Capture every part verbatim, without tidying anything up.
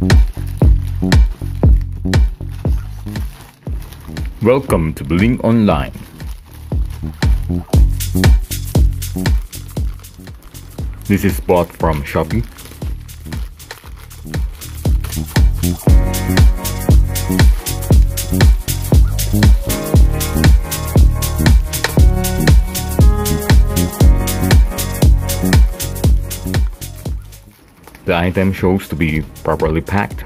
Welcome to Bling Online. This is bought from Shopee. The item shows to be properly packed.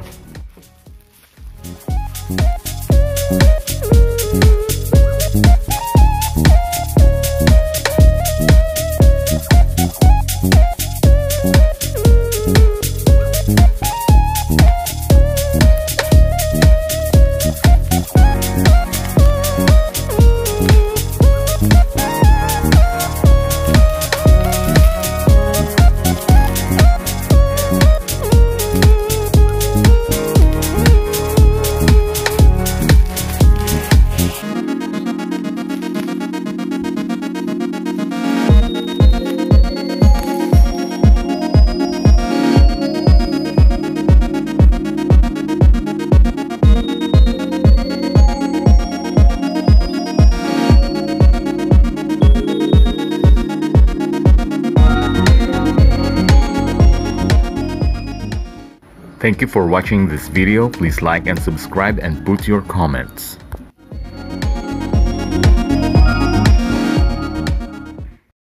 Thank you for watching this video. Please like and subscribe and put your comments.